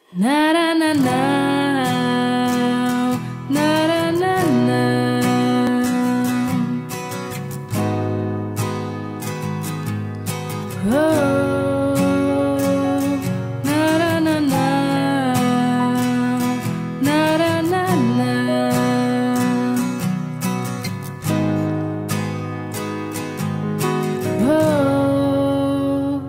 Na-na-na-na, na-na-na-na. Oh, na-na-na-na, na-na-na-na. Oh,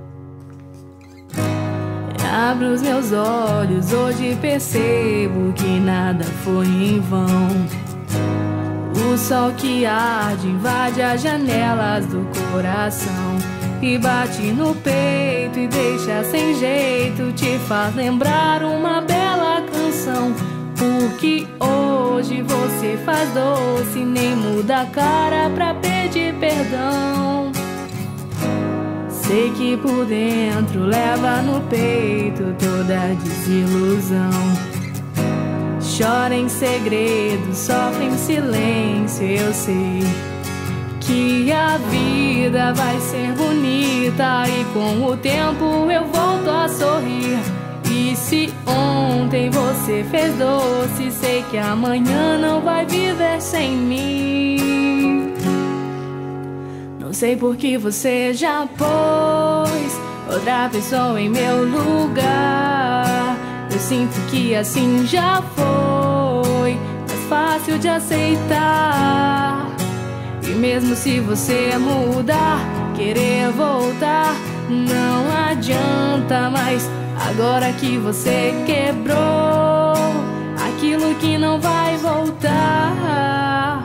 abro os meus olhos, hoje percebo que nada foi em vão. O sol que arde invade as janelas do coração e bate no peito e deixa sem jeito, te faz lembrar uma bela canção. Porque hoje você faz doce, nem muda a cara pra pedir perdão. Sei que por dentro leva no peito toda a desilusão. Chora em segredo, sofre em silêncio, eu sei que a vida vai ser bonita e com o tempo eu volto a sorrir. E se ontem você fez doce, sei que amanhã não vai viver sem mim. Não sei por que você já pôs outra pessoa em meu lugar. Eu sinto que assim já foi mais fácil de aceitar. E mesmo se você mudar, querer voltar, não adianta mais. Agora que você quebrou aquilo que não vai voltar.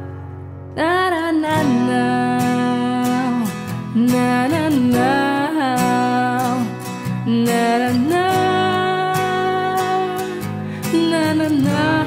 Na-na-na-na, na-na-na, na-na-na, na-na-na.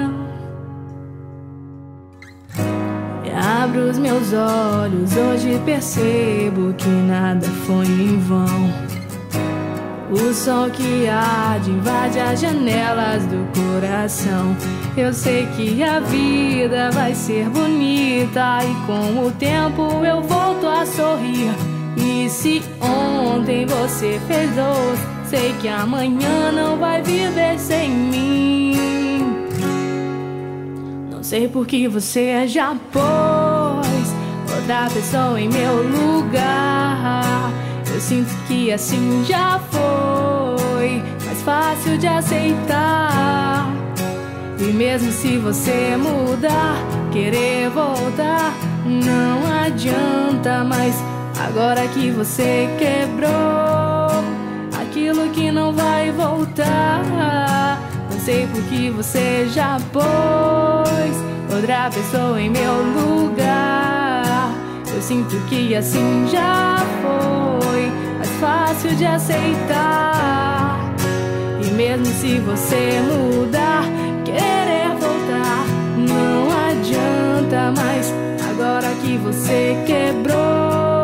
Abro os meus olhos, hoje percebo que nada foi em vão. O sol que arde invade as janelas do coração. Eu sei que a vida vai ser bonita e com o tempo eu volto a sorrir. E se ontem você fez doce, sei que amanhã não vai viver sem mim. Não sei por que você já pôs outra pessoa em meu lugar. Eu sinto que assim já foi mais fácil de aceitar. E mesmo se você mudar, querer voltar, não adianta mais. Agora que você quebrou aquilo que não vai voltar. Não sei por que você já pôs outra pessoa em meu lugar. Eu sinto que assim já foi mais fácil de aceitar. E mesmo se você mudar, querer voltar, não adianta mais. Agora que você quebrou